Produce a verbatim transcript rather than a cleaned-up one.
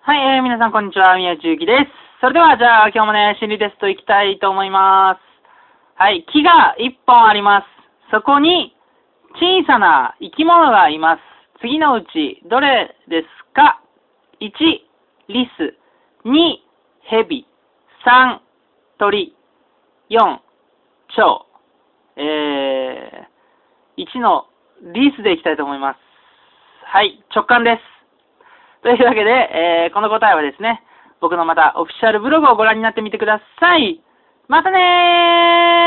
はい、えー、皆さんこんにちは、宮地ゆきです。それでは、じゃあ、今日もね、心理テストいきたいと思います。はい、木が一本あります。そこに、小さな生き物がいます。次のうち、どれですか？ いち、リス。に、ヘビ。さん、鳥。よん、蝶。えー、いちのリスでいきたいと思います。はい、直感です。というわけで、えー、この答えはですね、僕のまたオフィシャルブログをご覧になってみてください。またねー。